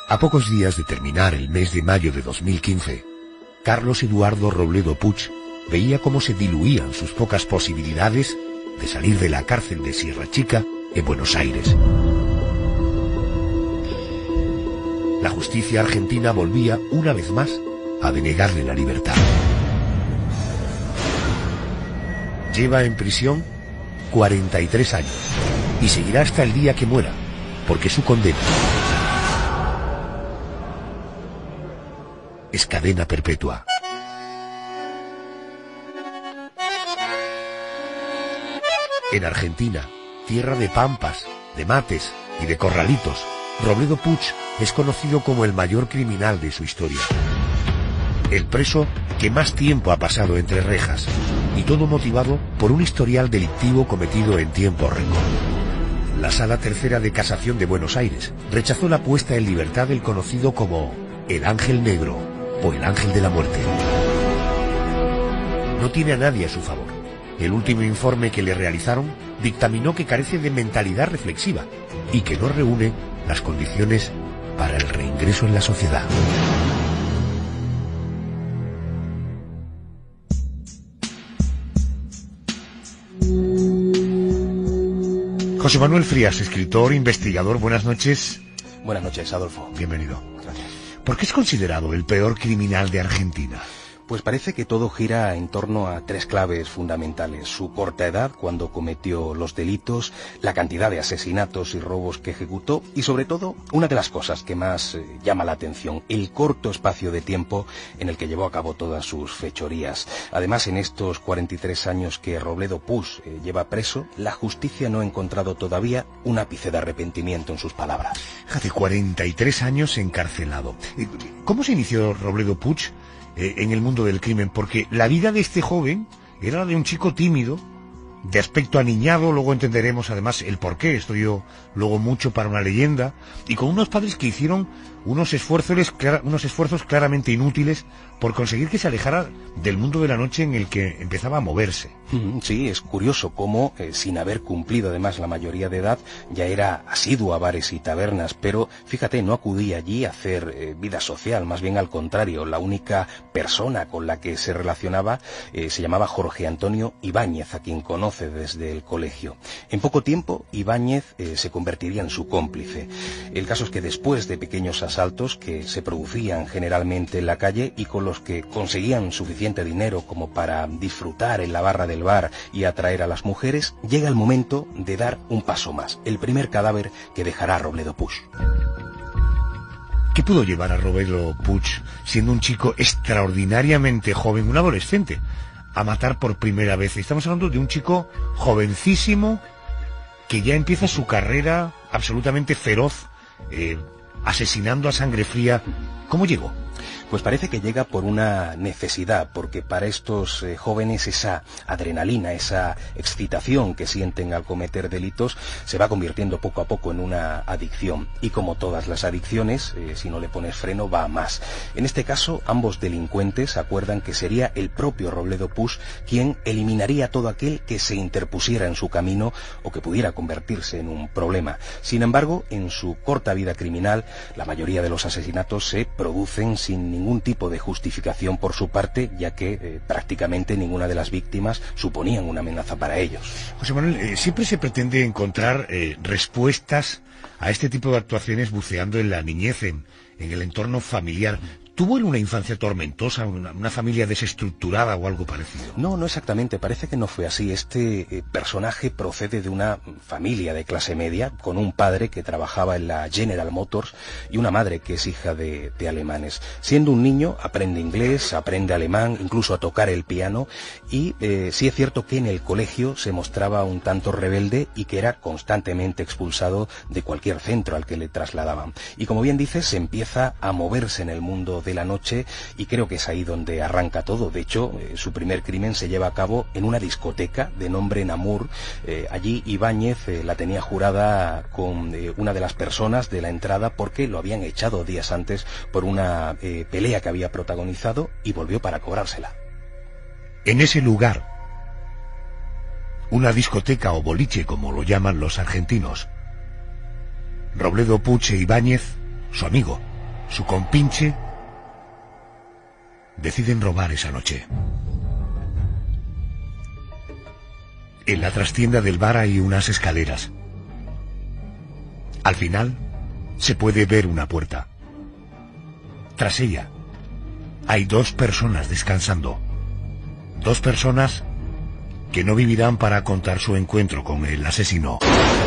A pocos días de terminar el mes de mayo de 2015, Carlos Eduardo Robledo Puig veía cómo se diluían sus pocas posibilidades de salir de la cárcel de Sierra Chica en Buenos Aires. La justicia argentina volvía una vez más a denegarle la libertad. Lleva en prisión 43 años y seguirá hasta el día que muera, porque su condena es cadena perpetua. En Argentina, tierra de pampas, de mates y de corralitos, Robledo Puig es conocido como el mayor criminal de su historia. El preso que más tiempo ha pasado entre rejas, y todo motivado por un historial delictivo cometido en tiempo récord. La Sala Tercera de Casación de Buenos Aires rechazó la puesta en libertad del conocido como el Ángel Negro o el Ángel de la Muerte. No tiene a nadie a su favor. El último informe que le realizaron dictaminó que carece de mentalidad reflexiva y que no reúne las condiciones para el reingreso en la sociedad. José Manuel Frías, escritor, investigador, buenas noches. Buenas noches, Adolfo. Bienvenido. Gracias. ¿Por qué es considerado el peor criminal de Argentina? Pues parece que todo gira en torno a tres claves fundamentales: su corta edad cuando cometió los delitos, la cantidad de asesinatos y robos que ejecutó y, sobre todo, una de las cosas que más llama la atención: el corto espacio de tiempo en el que llevó a cabo todas sus fechorías. Además, en estos 43 años que Robledo Puig lleva preso, la justicia no ha encontrado todavía un ápice de arrepentimiento en sus palabras. Hace 43 años encarcelado. ¿Cómo se inició Robledo Puig en el mundo del crimen? Porque la vida de este joven era la de un chico tímido, de aspecto aniñado, luego entenderemos además el porqué, esto dio luego mucho para una leyenda, y con unos padres que hicieron unos esfuerzos claramente inútiles por conseguir que se alejara del mundo de la noche en el que empezaba a moverse. Sí, es curioso cómo, sin haber cumplido además la mayoría de edad, ya era asiduo a bares y tabernas, pero fíjate, no acudía allí a hacer vida social, más bien al contrario. La única persona con la que se relacionaba se llamaba Jorge Antonio Ibáñez, a quien conoce desde el colegio. En poco tiempo, Ibáñez se convertiría en su cómplice. El caso es que después de pequeños asaltos que se producían generalmente en la calle y con los que conseguían suficiente dinero como para disfrutar en la barra del bar y atraer a las mujeres, llega el momento de dar un paso más: el primer cadáver que dejará Robledo Puig. ¿Qué pudo llevar a Robledo Puig, siendo un chico extraordinariamente joven, un adolescente, a matar por primera vez? Estamos hablando de un chico jovencísimo que ya empieza su carrera absolutamente feroz, asesinando a sangre fría. ¿Cómo llegó? Pues parece que llega por una necesidad, porque para estos jóvenes esa adrenalina, esa excitación que sienten al cometer delitos se va convirtiendo poco a poco en una adicción. Y como todas las adicciones, si no le pones freno va a más. En este caso, ambos delincuentes acuerdan que sería el propio Robledo Puig quien eliminaría todo aquel que se interpusiera en su camino o que pudiera convertirse en un problema. Sin embargo, en su corta vida criminal, la mayoría de los asesinatos se producen sin ningún tipo de justificación por su parte, ya que prácticamente ninguna de las víctimas suponían una amenaza para ellos. José Manuel, siempre se pretende encontrar respuestas a este tipo de actuaciones buceando en la niñez, en el entorno familiar. ¿Tuvo él una infancia tormentosa, una familia desestructurada o algo parecido? No exactamente, parece que no fue así. Este personaje procede de una familia de clase media, con un padre que trabajaba en la General Motors y una madre que es hija de alemanes. Siendo un niño, aprende inglés, aprende alemán, incluso a tocar el piano, y sí es cierto que en el colegio se mostraba un tanto rebelde y que era constantemente expulsado de cualquier centro al que le trasladaban. Y como bien dices, se empieza a moverse en el mundo de la noche y creo que es ahí donde arranca todo. De hecho, su primer crimen se lleva a cabo en una discoteca de nombre Namur. Allí Ibáñez la tenía jurada con una de las personas de la entrada porque lo habían echado días antes por una pelea que había protagonizado y volvió para cobrársela. En ese lugar, una discoteca o boliche como lo llaman los argentinos, Robledo Puig e Ibáñez, su amigo, su compinche, deciden robar esa noche. En la trastienda del bar hay unas escaleras. Al final se puede ver una puerta. Tras ella hay 2 personas descansando. 2 personas que no vivirán para contar su encuentro con el asesino.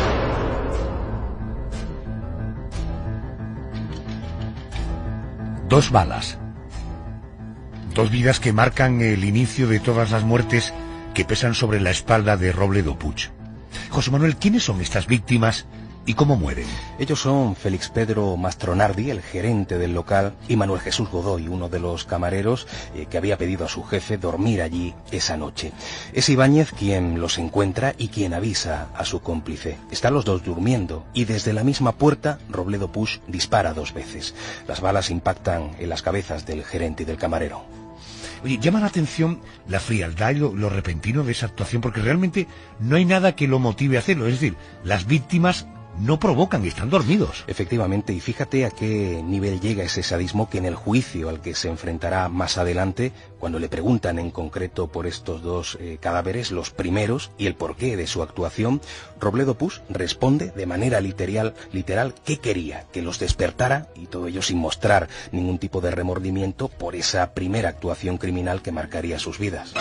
Dos balas. 2 vidas que marcan el inicio de todas las muertes que pesan sobre la espalda de Robledo Puig. José Manuel, ¿quiénes son estas víctimas y cómo mueren? Ellos son Félix Pedro Mastronardi, el gerente del local, y Manuel Jesús Godoy, uno de los camareros que había pedido a su jefe dormir allí esa noche. Es Ibáñez quien los encuentra y quien avisa a su cómplice. Están los 2 durmiendo y desde la misma puerta Robledo Puig dispara 2 veces. Las balas impactan en las cabezas del gerente y del camarero. Oye, llama la atención la frialdad y lo repentino de esa actuación, porque realmente no hay nada que lo motive a hacerlo. Es decir, las víctimas no provocan, están dormidos. Efectivamente, y fíjate a qué nivel llega ese sadismo que en el juicio al que se enfrentará más adelante, cuando le preguntan en concreto por estos 2 cadáveres, los primeros, y el porqué de su actuación, Robledo Puig responde de manera literal que quería, que los despertara, y todo ello sin mostrar ningún tipo de remordimiento por esa primera actuación criminal que marcaría sus vidas.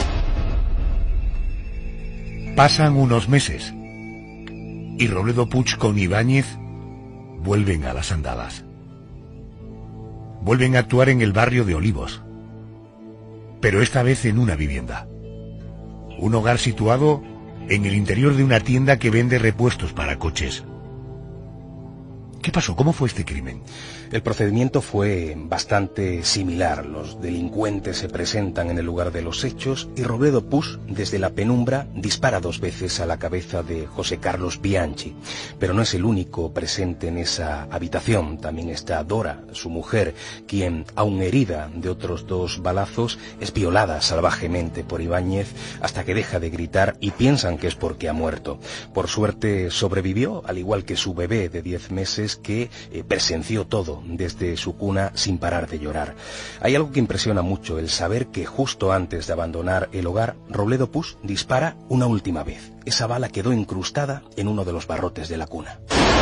Pasan unos meses y Robledo Puig con Ibáñez vuelven a las andadas. Vuelven a actuar en el barrio de Olivos, pero esta vez en una vivienda. Un hogar situado en el interior de una tienda que vende repuestos para coches. ¿Qué pasó? ¿Cómo fue este crimen? El procedimiento fue bastante similar. Los delincuentes se presentan en el lugar de los hechos y Robledo Puig, desde la penumbra, dispara 2 veces a la cabeza de José Carlos Bianchi. Pero no es el único presente en esa habitación. También está Dora, su mujer, quien, aun herida de otros 2 balazos, es violada salvajemente por Ibáñez hasta que deja de gritar y piensan que es porque ha muerto. Por suerte sobrevivió, al igual que su bebé de 10 meses que presenció todo desde su cuna sin parar de llorar. Hay algo que impresiona mucho, el saber que justo antes de abandonar el hogar, Robledo Puig dispara una última vez. Esa bala quedó incrustada en uno de los barrotes de la cuna.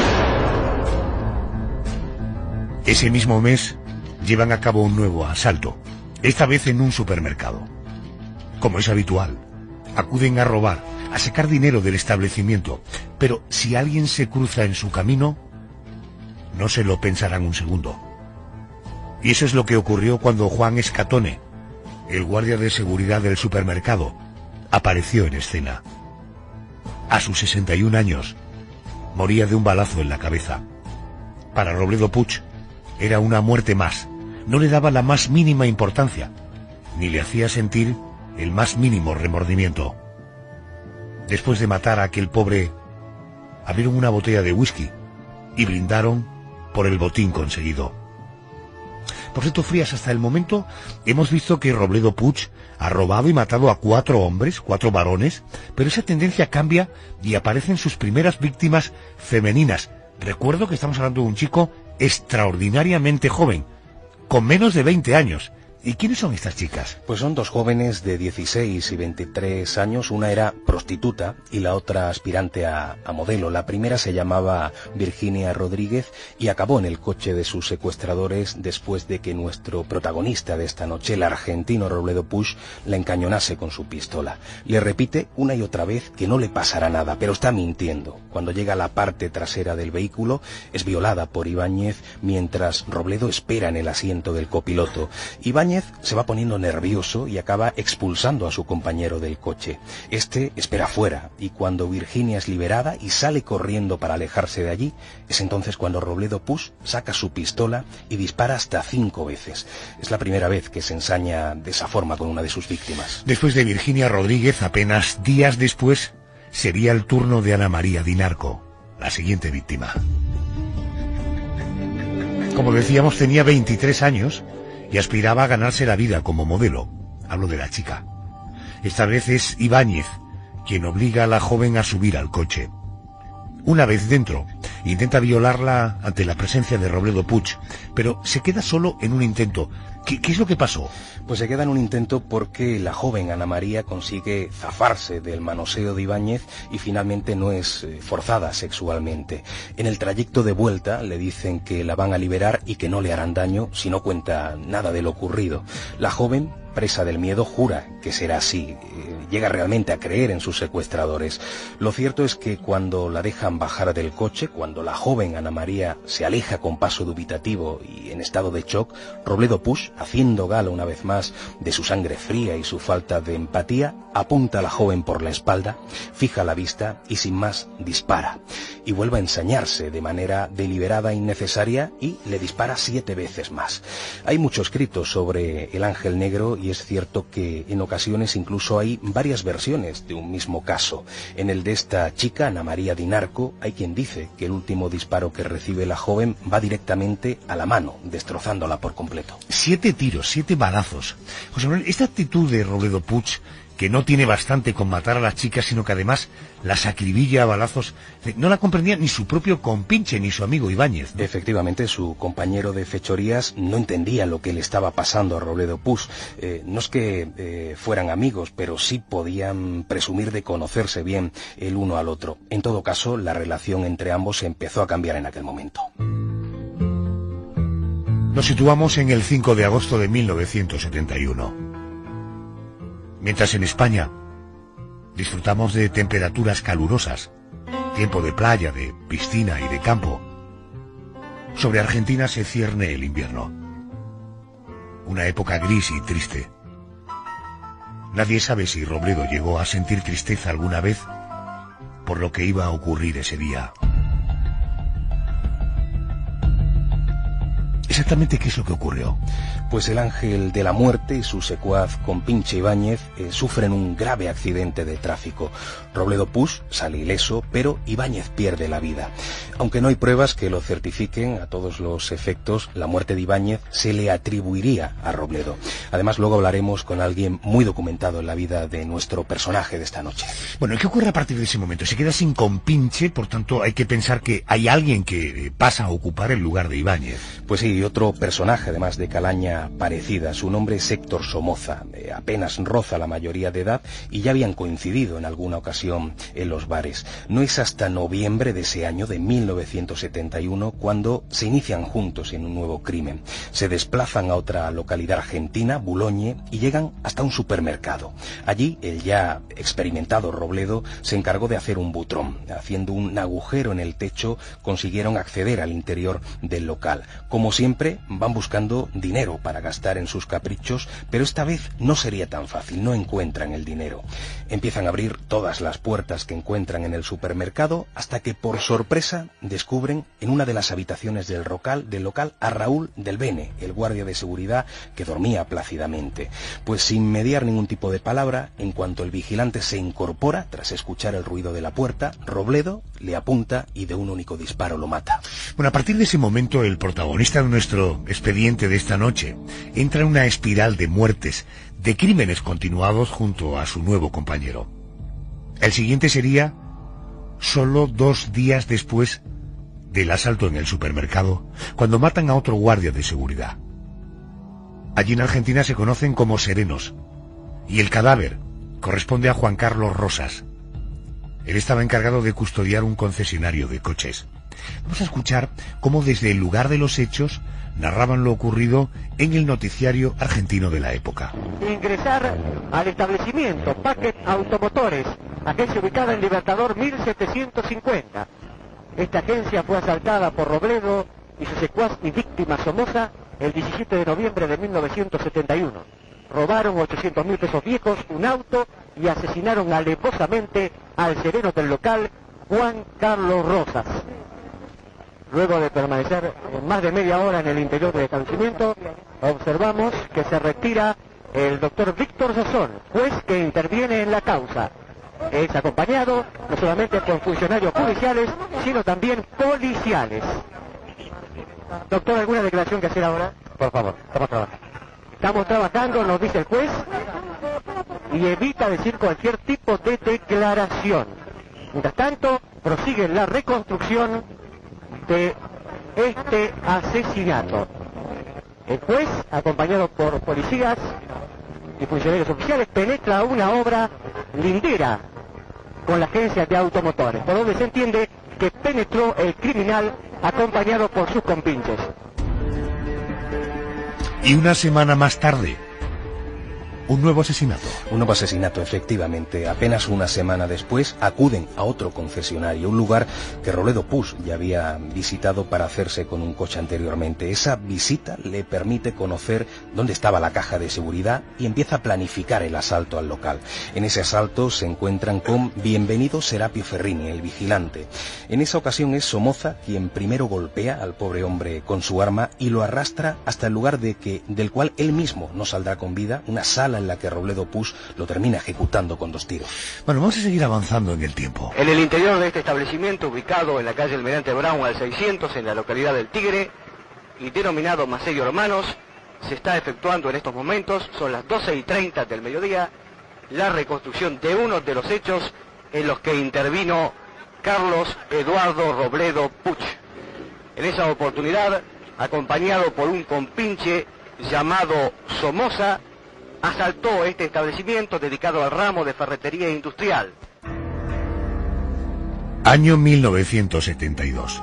Ese mismo mes llevan a cabo un nuevo asalto, esta vez en un supermercado. Como es habitual, acuden a robar, a sacar dinero del establecimiento, pero si alguien se cruza en su camino, no se lo pensarán un segundo. Y eso es lo que ocurrió cuando Juan Escatone, el guardia de seguridad del supermercado, apareció en escena. A sus 61 años, moría de un balazo en la cabeza. Para Robledo Puig era una muerte más. No le daba la más mínima importancia, ni le hacía sentir el más mínimo remordimiento. Después de matar a aquel pobre, abrieron una botella de whisky y brindaron por el botín conseguido. Por cierto, Frías, hasta el momento hemos visto que Robledo Puig ha robado y matado a 4 hombres, 4 varones, pero esa tendencia cambia y aparecen sus primeras víctimas femeninas. Recuerdo que estamos hablando de un chico extraordinariamente joven, con menos de 20 años. ¿Y quiénes son estas chicas? Pues son 2 jóvenes de 16 y 23 años. Una era prostituta y la otra aspirante a modelo. La primera se llamaba Virginia Rodríguez y acabó en el coche de sus secuestradores después de que nuestro protagonista de esta noche, el argentino Robledo Puig, la encañonase con su pistola. Le repite una y otra vez que no le pasará nada, pero está mintiendo. Cuando llega a la parte trasera del vehículo, es violada por Ibáñez mientras Robledo espera en el asiento del copiloto. Ibáñez se va poniendo nervioso y acaba expulsando a su compañero del coche. Este espera fuera y cuando Virginia es liberada y sale corriendo para alejarse de allí, es entonces cuando Robledo Puig saca su pistola y dispara hasta 5 veces. Es la primera vez que se ensaña de esa forma con una de sus víctimas. Después de Virginia Rodríguez, apenas días después, sería el turno de Ana María Dinarco, la siguiente víctima. Como decíamos, tenía 23 años y aspiraba a ganarse la vida como modelo. Hablo de la chica. Esta vez es Ibáñez quien obliga a la joven a subir al coche. Una vez dentro, Intenta violarla ante la presencia de Robledo Puig, pero se queda solo en un intento. ¿Qué es lo que pasó? Pues se queda en un intento porque la joven Ana María consigue zafarse del manoseo de Ibáñez y finalmente no es forzada sexualmente. En el trayecto de vuelta le dicen que la van a liberar y que no le harán daño si no cuenta nada de lo ocurrido. La joven, presa del miedo, jura que será así. Llega realmente a creer en sus secuestradores. Lo cierto es que cuando la dejan bajar del coche, cuando la joven Ana María se aleja con paso dubitativo y en estado de shock, Robledo Puig, haciendo gala una vez más de su sangre fría y su falta de empatía, apunta a la joven por la espalda, fija la vista y sin más dispara. Y vuelve a ensañarse de manera deliberada e innecesaria y le dispara 7 veces más. Hay mucho escrito sobre el Ángel Negro y es cierto que en ocasiones incluso hay varias versiones de un mismo caso. En el de esta chica, Ana María Dinarco, hay quien dice que el último disparo que recibe la joven va directamente a la mano, destrozándola por completo. 7 tiros, 7 balazos. José Manuel, esta actitud de Robledo Puig, que no tiene bastante con matar a las chicas, sino que además las acribilla a balazos, no la comprendía ni su propio compinche ni su amigo Ibáñez, ¿no? Efectivamente, su compañero de fechorías no entendía lo que le estaba pasando a Robledo Puig. No es que fueran amigos, pero sí podían presumir de conocerse bien el uno al otro. En todo caso, la relación entre ambos empezó a cambiar en aquel momento. Nos situamos en el 5 de agosto de 1971. Mientras en España disfrutamos de temperaturas calurosas, tiempo de playa, de piscina y de campo, sobre Argentina se cierne el invierno. Una época gris y triste. Nadie sabe si Robledo llegó a sentir tristeza alguna vez por lo que iba a ocurrir ese día. ¿Exactamente qué es lo que ocurrió? Pues el Ángel de la Muerte y su secuaz compinche Ibáñez sufren un grave accidente de tráfico. Robledo Puig sale ileso, pero Ibáñez pierde la vida. Aunque no hay pruebas que lo certifiquen, a todos los efectos, la muerte de Ibáñez se le atribuiría a Robledo. Además, luego hablaremos con alguien muy documentado en la vida de nuestro personaje de esta noche. Bueno, ¿qué ocurre a partir de ese momento? Se queda sin compinche, por tanto hay que pensar que hay alguien que pasa a ocupar el lugar de Ibáñez. Pues sí, y otro personaje, además de calaña parecida. Su nombre es Héctor Somoza. Apenas roza la mayoría de edad y ya habían coincidido en alguna ocasión en los bares. No es hasta noviembre de ese año, de 1971, cuando se inician juntos en un nuevo crimen. Se desplazan a otra localidad argentina, Boulogne, y llegan hasta un supermercado. Allí, el ya experimentado Robledo se encargó de hacer un butrón. Haciendo un agujero en el techo, consiguieron acceder al interior del local. Como siempre, van buscando dinero para gastar en sus caprichos, pero esta vez no sería tan fácil, no encuentran el dinero. Empiezan a abrir todas las puertas que encuentran en el supermercado hasta que por sorpresa descubren en una de las habitaciones del local a Raúl del Bene, el guardia de seguridad que dormía plácidamente. Pues sin mediar ningún tipo de palabra, en cuanto el vigilante se incorpora, tras escuchar el ruido de la puerta, Robledo le apunta y de un único disparo lo mata. Bueno, a partir de ese momento el protagonista de nuestro expediente de esta noche entra en una espiral de muertes, de crímenes continuados junto a su nuevo compañero. El siguiente sería solo 2 días después del asalto en el supermercado, cuando matan a otro guardia de seguridad. Allí en Argentina se conocen como serenos, y el cadáver corresponde a Juan Carlos Rosas. Él estaba encargado de custodiar un concesionario de coches. Vamos a escuchar cómo desde el lugar de los hechos narraban lo ocurrido en el noticiario argentino de la época. Ingresar al establecimiento Paquet Automotores, agencia ubicada en Libertador 1750. Esta agencia fue asaltada por Robledo y su secuaz y víctima Somoza el 17 de noviembre de 1971. Robaron 800.000 pesos viejos, un auto y asesinaron alevosamente al sereno del local, Juan Carlos Rosas. Luego de permanecer más de media hora en el interior del establecimiento, observamos que se retira el doctor Víctor Sazón, juez que interviene en la causa. Es acompañado no solamente por funcionarios judiciales, sino también policiales. Doctor, ¿alguna declaración que hacer ahora? Por favor, estamos trabajando. Estamos trabajando, nos dice el juez, y evita decir cualquier tipo de declaración. Mientras tanto, prosigue la reconstrucción ante este asesinato. El juez, acompañado por policías y funcionarios oficiales, penetra una obra lindera con la agencia de automotores, por donde se entiende que penetró el criminal acompañado por sus compinches. Y una semana más tarde, un nuevo asesinato. Un nuevo asesinato, efectivamente. Apenas una semana después acuden a otro concesionario, un lugar que Robledo Puig ya había visitado para hacerse con un coche anteriormente. Esa visita le permite conocer dónde estaba la caja de seguridad y empieza a planificar el asalto al local. En ese asalto se encuentran con Bienvenido Serapio Ferrini, el vigilante. En esa ocasión es Somoza quien primero golpea al pobre hombre con su arma y lo arrastra hasta el lugar del cual él mismo no saldrá con vida, una sala en la que Robledo Puig lo termina ejecutando con 2 tiros. Bueno, vamos a seguir avanzando en el tiempo. En el interior de este establecimiento, ubicado en la calle Almirante Brown al 600, en la localidad del Tigre, y denominado Macello Hermanos, se está efectuando en estos momentos, son las 12:30 del mediodía, la reconstrucción de uno de los hechos en los que intervino Carlos Eduardo Robledo Puig. En esa oportunidad, acompañado por un compinche llamado Somoza, asaltó este establecimiento dedicado al ramo de ferretería industrial. Año 1972.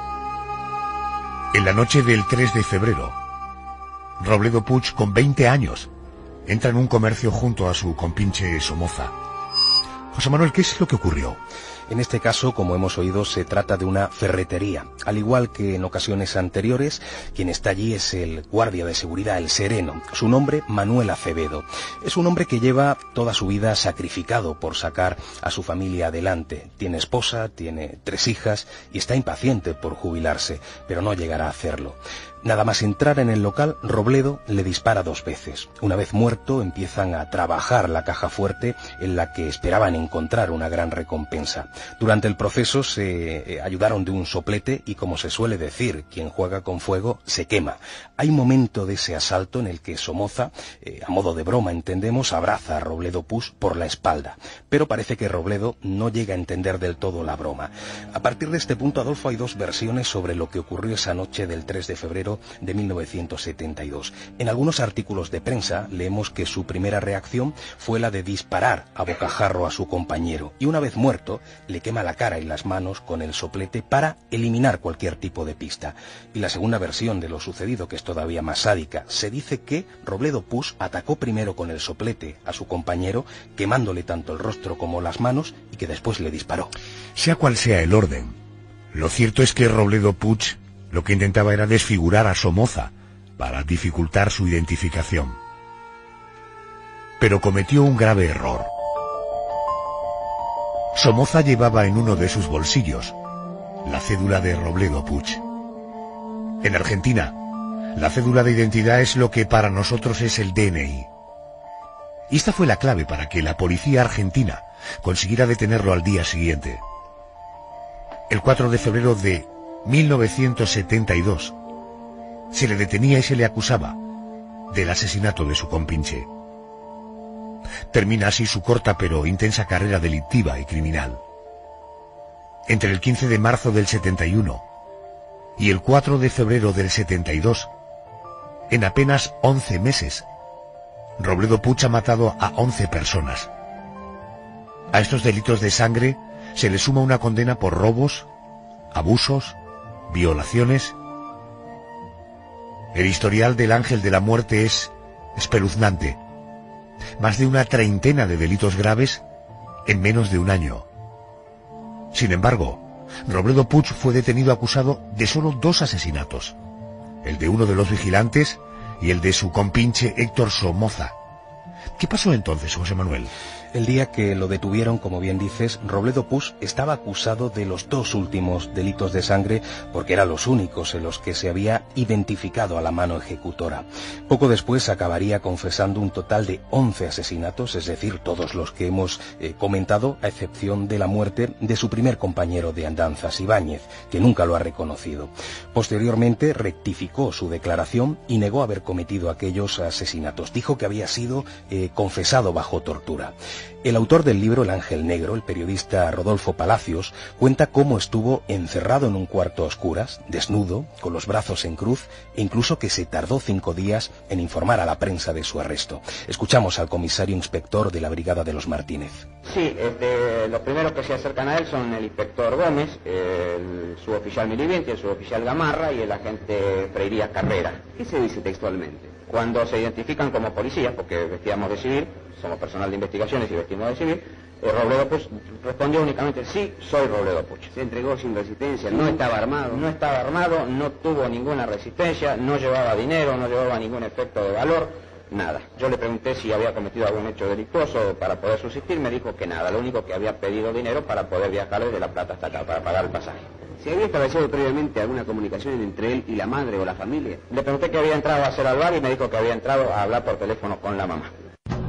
En la noche del 3 de febrero, Robledo Puig, con 20 años, entra en un comercio junto a su compinche Somoza. José Manuel, ¿qué es lo que ocurrió? En este caso, como hemos oído, se trata de una ferretería. Al igual que en ocasiones anteriores, quien está allí es el guardia de seguridad, el sereno. Su nombre, Manuel Acevedo. Es un hombre que lleva toda su vida sacrificado por sacar a su familia adelante. Tiene esposa, tiene 3 hijas y está impaciente por jubilarse, pero no llegará a hacerlo. Nada más entrar en el local, Robledo le dispara 2 veces. Una vez muerto, empiezan a trabajar la caja fuerte en la que esperaban encontrar una gran recompensa. Durante el proceso se ayudaron de un soplete y, como se suele decir, quien juega con fuego se quema. Hay un momento de ese asalto en el que Somoza, a modo de broma entendemos, abraza a Robledo Puig por la espalda. Pero parece que Robledo no llega a entender del todo la broma. A partir de este punto, Adolfo, hay 2 versiones sobre lo que ocurrió esa noche del 3 de febrero de 1972. En algunos artículos de prensa leemos que su primera reacción fue la de disparar a bocajarro a su compañero y una vez muerto le quema la cara y las manos con el soplete para eliminar cualquier tipo de pista. Y la segunda versión de lo sucedido, que es todavía más sádica, se dice que Robledo Puig atacó primero con el soplete a su compañero, quemándole tanto el rostro como las manos, y que después le disparó. Sea cual sea el orden, lo cierto es que Robledo Puig lo que intentaba era desfigurar a Somoza para dificultar su identificación. Pero cometió un grave error. Somoza llevaba en uno de sus bolsillos la cédula de Robledo Puig. En Argentina, la cédula de identidad es lo que para nosotros es el DNI. Y esta fue la clave para que la policía argentina consiguiera detenerlo al día siguiente. El 4 de febrero de 1972 se le detenía y se le acusaba del asesinato de su compinche. Termina así su corta pero intensa carrera delictiva y criminal. Entre el 15 de marzo del 71 y el 4 de febrero del 72, en apenas 11 meses, Robledo Puig ha matado a 11 personas. A estos delitos de sangre se le suma una condena por robos, abusos, violaciones. El historial del ángel de la muerte es espeluznante. Más de una treintena de delitos graves en menos de un año. Sin embargo, Robledo Puig fue detenido acusado de solo 2 asesinatos. El de uno de los vigilantes y el de su compinche Héctor Somoza. ¿Qué pasó entonces, José Manuel? El día que lo detuvieron, como bien dices, Robledo Puig estaba acusado de los 2 últimos delitos de sangre porque eran los únicos en los que se había identificado a la mano ejecutora. Poco después acabaría confesando un total de 11 asesinatos, es decir, todos los que hemos comentado, a excepción de la muerte de su primer compañero de andanzas, Ibáñez, que nunca lo ha reconocido. Posteriormente rectificó su declaración y negó haber cometido aquellos asesinatos. Dijo que había sido confesado bajo tortura. El autor del libro El Ángel Negro, el periodista Rodolfo Palacios, cuenta cómo estuvo encerrado en un cuarto a oscuras, desnudo, con los brazos en cruz, e incluso que se tardó 5 días en informar a la prensa de su arresto. Escuchamos al comisario inspector de la Brigada de los Martínez. Sí, los primeros que se acercan a él son el inspector Gómez, el suboficial Milivienti, el suboficial Gamarra y el agente Freirías Carrera. ¿Qué se dice textualmente? Cuando se identifican como policías, porque vestíamos de civil, somos personal de investigaciones y vestimos de civil, Robledo Puch respondió únicamente: sí, soy Robledo Puch. Se entregó sin resistencia, no estaba armado. No estaba armado, no tuvo ninguna resistencia, no llevaba dinero, no llevaba ningún efecto de valor, nada. Yo le pregunté si había cometido algún hecho delictuoso para poder subsistir, me dijo que nada, lo único que había pedido dinero para poder viajar desde La Plata hasta acá, para pagar el pasaje. ¿Se había establecido previamente alguna comunicación entre él y la madre o la familia? Le pregunté que había entrado a hacer al bar y me dijo que había entrado a hablar por teléfono con la mamá.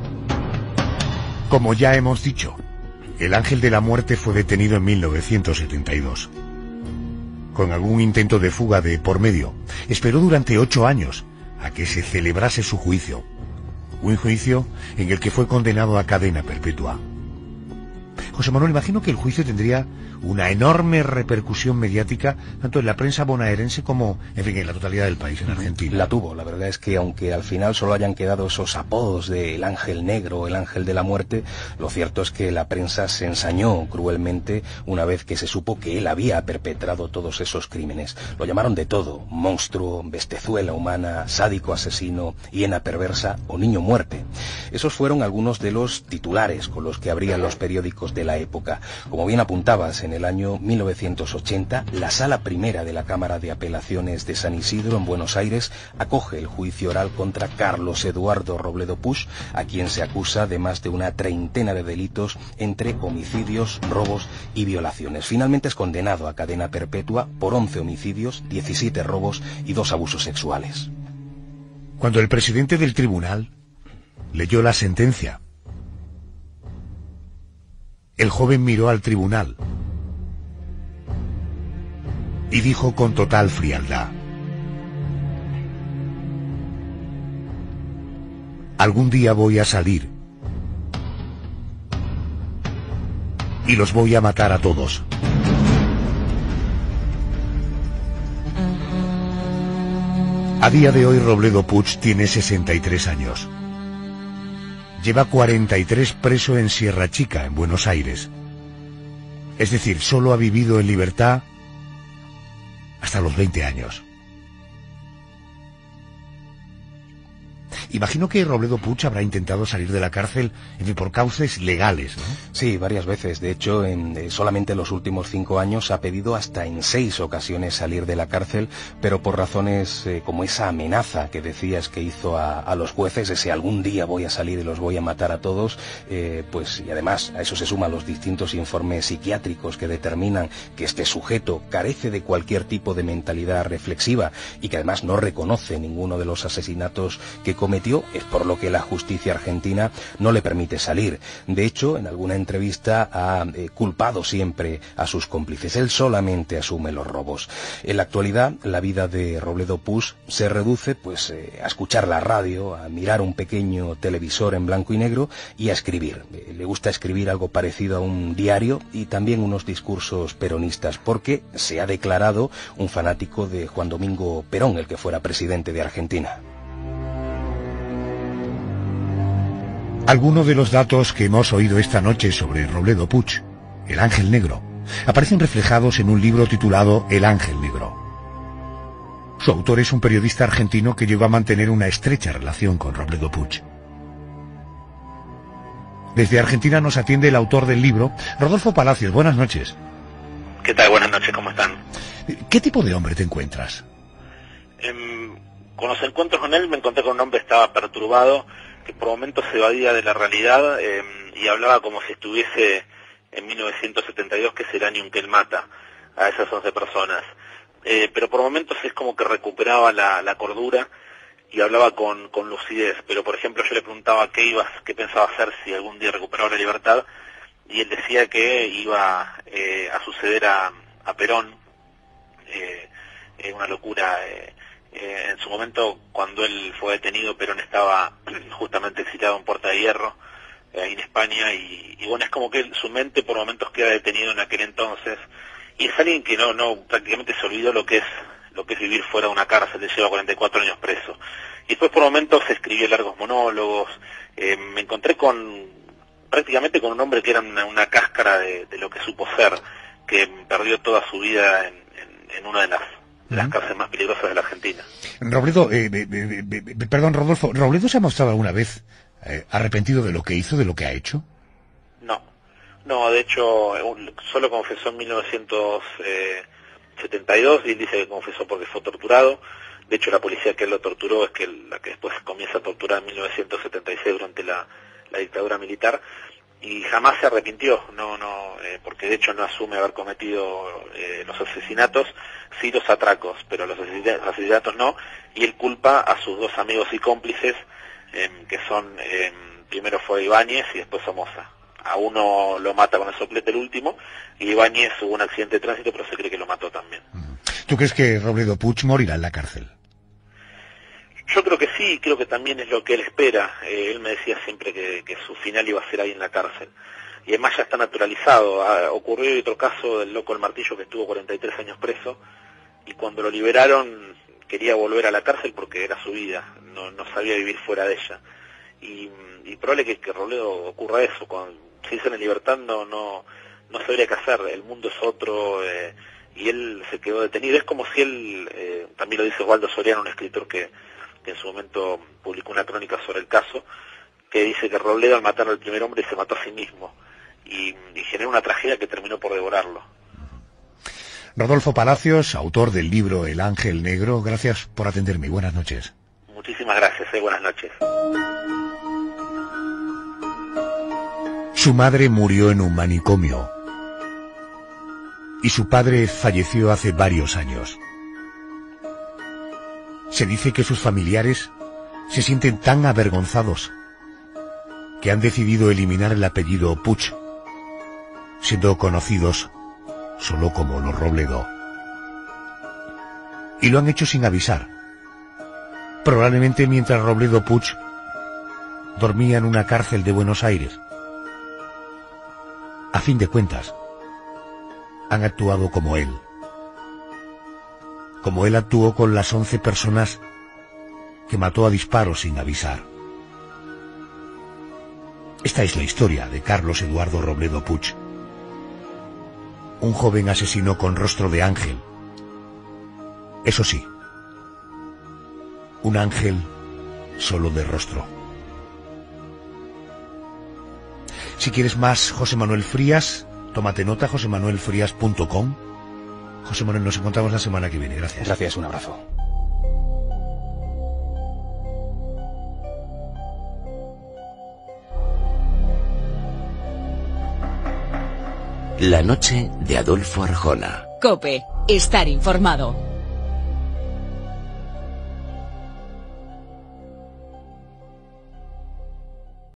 Como ya hemos dicho, el Ángel de la Muerte fue detenido en 1972. Con algún intento de fuga de por medio, esperó durante 8 años a que se celebrase su juicio. Un juicio en el que fue condenado a cadena perpetua. José Manuel, imagino que el juicio tendría una enorme repercusión mediática, tanto en la prensa bonaerense como, en fin, en la totalidad del país, en Argentina. La tuvo. La verdad es que aunque al final solo hayan quedado esos apodos de el Ángel Negro, el Ángel de la Muerte, lo cierto es que la prensa se ensañó cruelmente una vez que se supo que él había perpetrado todos esos crímenes. Lo llamaron de todo: monstruo, bestezuela humana, sádico asesino, hiena perversa o niño muerte. Esos fueron algunos de los titulares con los que abrían los periódicos de la época. Como bien apuntabas, en el año 1980, la Sala Primera de la Cámara de Apelaciones de San Isidro, en Buenos Aires, acoge el juicio oral contra Carlos Eduardo Robledo Puch, a quien se acusa de más de una treintena de delitos entre homicidios, robos y violaciones. Finalmente es condenado a cadena perpetua por 11 homicidios, 17 robos y 2 abusos sexuales. Cuando el presidente del tribunal leyó la sentencia, el joven miró al tribunal y dijo con total frialdad: algún día voy a salir y los voy a matar a todos. A día de hoy Robledo Puch tiene 63 años. Lleva 43 preso en Sierra Chica, en Buenos Aires. Es decir, solo ha vivido en libertad hasta los 20 años. Imagino que Robledo Puch habrá intentado salir de la cárcel, en fin, por cauces legales, ¿no? Sí, varias veces. De hecho, solamente en los últimos 5 años ha pedido hasta en 6 ocasiones salir de la cárcel, pero por razones como esa amenaza que decías que hizo a los jueces, ese algún día voy a salir y los voy a matar a todos, pues, y además a eso se suman los distintos informes psiquiátricos que determinan que este sujeto carece de cualquier tipo de mentalidad reflexiva y que además no reconoce ninguno de los asesinatos que cometió, es por lo que la justicia argentina no le permite salir. De hecho, en alguna entrevista ha culpado siempre a sus cómplices. Él solamente asume los robos. En la actualidad, la vida de Robledo Puch se reduce pues a escuchar la radio, a mirar un pequeño televisor en blanco y negro y a escribir. Le gusta escribir algo parecido a un diario y también unos discursos peronistas, porque se ha declarado un fanático de Juan Domingo Perón, el que fuera presidente de Argentina. Algunos de los datos que hemos oído esta noche sobre Robledo Puch, el Ángel Negro, aparecen reflejados en un libro titulado El Ángel Negro. Su autor es un periodista argentino que llegó a mantener una estrecha relación con Robledo Puch. Desde Argentina nos atiende el autor del libro, Rodolfo Palacios. Buenas noches. ¿Qué tal? Buenas noches, ¿cómo están? ¿Qué tipo de hombre te encuentras? Con los encuentros con él me encontré con un hombre que estaba perturbado, que por momentos se evadía de la realidad y hablaba como si estuviese en 1972, que es el año en que él mata a esas 11 personas. Pero por momentos es como que recuperaba la cordura y hablaba con lucidez. Pero por ejemplo yo le preguntaba qué pensaba hacer si algún día recuperaba la libertad, y él decía que iba a suceder a Perón, una locura. En su momento, cuando él fue detenido, Perón estaba justamente exiliado en Puerta de Hierro, ahí en España, y bueno, es como que su mente por momentos queda detenido en aquel entonces, y es alguien que no prácticamente se olvidó lo que es vivir fuera de una cárcel. Le lleva 44 años preso, y después por momentos escribió largos monólogos. Me encontré prácticamente con un hombre que era una cáscara de lo que supo ser, que perdió toda su vida en una de las cárceles más peligrosas de la Argentina. Robledo, perdón, Rodolfo, ¿Robledo se ha mostrado alguna vez arrepentido de lo que hizo, de lo que ha hecho? No, de hecho, solo confesó en 1972, y él dice que confesó porque fue torturado. De hecho, la policía que él lo torturó es la que después comienza a torturar en 1976 durante la dictadura militar, y jamás se arrepintió, porque de hecho no asume haber cometido los asesinatos, sí los atracos, pero los asesinatos no, y él culpa a sus dos amigos y cómplices, que son, primero fue Ibáñez y después Somoza. A uno lo mata con el soplete, el último, y Ibáñez hubo un accidente de tránsito, pero se cree que lo mató también. ¿Tú crees que Robledo Puig morirá en la cárcel? Yo creo que sí, creo que también es lo que él espera. Él me decía siempre que su final iba a ser ahí en la cárcel. Y además ya está naturalizado. Ocurrió otro caso del loco El Martillo, que estuvo 43 años preso, y cuando lo liberaron quería volver a la cárcel porque era su vida, no sabía vivir fuera de ella. Y probable que Robledo ocurra eso. Cuando se dice en libertad no sabría qué hacer, el mundo es otro, y él se quedó detenido. Es como si él, también lo dice Osvaldo Soriano, un escritor que en su momento publicó una crónica sobre el caso, que dice que Robledo al matar al primer hombre se mató a sí mismo, y generó una tragedia que terminó por devorarlo. Rodolfo Palacios, autor del libro El Ángel Negro, gracias por atenderme y buenas noches. Muchísimas gracias, buenas noches. Su madre murió en un manicomio y su padre falleció hace varios años. Se dice que sus familiares se sienten tan avergonzados que han decidido eliminar el apellido Puig, siendo conocidos solo como los Robledo. Y lo han hecho sin avisar, probablemente mientras Robledo Puig dormía en una cárcel de Buenos Aires. A fin de cuentas, han actuado como él actuó con las 11 personas que mató a disparos sin avisar. Esta es la historia de Carlos Eduardo Robledo Puig, un joven asesino con rostro de ángel. Eso sí, un ángel solo de rostro. Si quieres más José Manuel Frías, tómate nota, josemanuelfrias.com. José Manuel, nos encontramos la semana que viene. Gracias. Gracias, un abrazo. La noche de Adolfo Arjona. COPE. Estar informado.